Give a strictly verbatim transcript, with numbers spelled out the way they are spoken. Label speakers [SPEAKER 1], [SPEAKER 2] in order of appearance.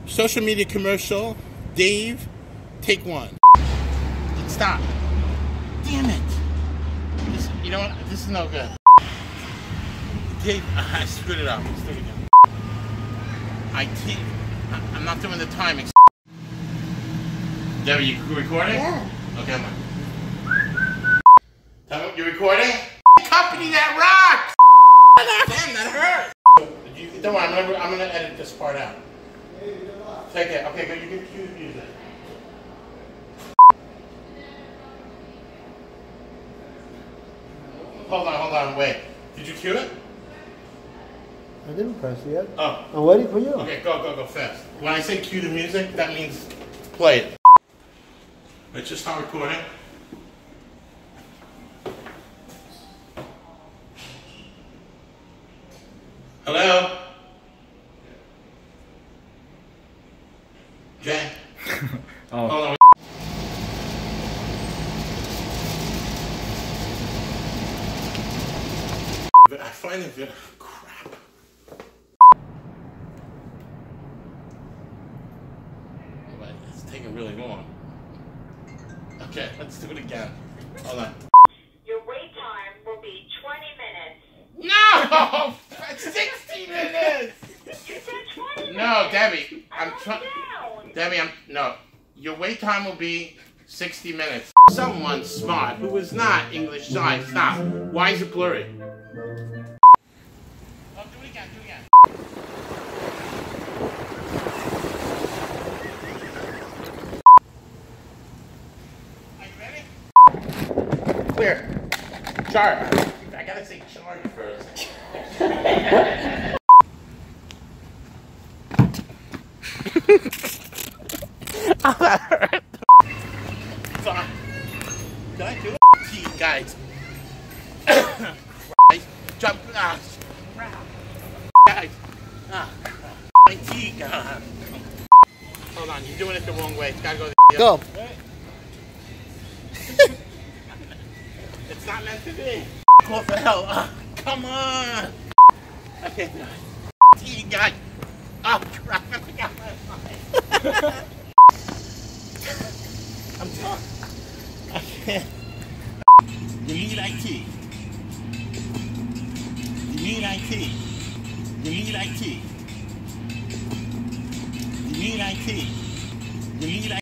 [SPEAKER 1] Social media commercial. Dave, take one. Stop. Damn it. This, you know what? This is no good. Dave, I screwed it up. Let's do it again. I te I'm not doing the timing. Debbie, you recording?
[SPEAKER 2] Yeah.
[SPEAKER 1] Okay, I'm on. Tell me, you recording? Company that rocks! Damn, that hurt! You, don't worry, I'm gonna, I'm gonna edit this part out. Take it. Okay, go. You can cue the music. Hold on, hold on, wait. Did you cue it?
[SPEAKER 2] I didn't press it yet.
[SPEAKER 1] Oh.
[SPEAKER 2] I'm waiting for you.
[SPEAKER 1] Okay, go, go, go fast. When I say cue the music, that means play it. Let's just start recording. Hello? Jay?
[SPEAKER 3] Oh.
[SPEAKER 1] Hold on. I find it very crap. But it's taking really long. Okay, let's do it again. Hold on.
[SPEAKER 4] Your wait time will be twenty minutes.
[SPEAKER 1] No! sixty minutes!
[SPEAKER 4] You said twenty minutes.
[SPEAKER 1] No, Debbie. I'm trying.
[SPEAKER 4] down.
[SPEAKER 1] Debbie, I'm. No. Your wait time will be sixty minutes. Someone smart who is not English shy. Stop. Why is it blurry? Oh, do it again. Do it again. Are you ready? Clear. Charge. I gotta say charge first. Oh, that hurt. Fine. Can I do it? Gee, guys. Christ. Jump. Ah, crap. Guys. Ah, crap. My teeth gone. Hold on, you're doing it the wrong way. It's gotta go the
[SPEAKER 2] Go.
[SPEAKER 1] other way. It's not meant to be. What the hell? Oh, come on. Okay, no. Gee, guys. Oh, crap. I forgot my mind. I'm done. I can't. You need I T. You need I T. You need I T. You need I T. You need I T.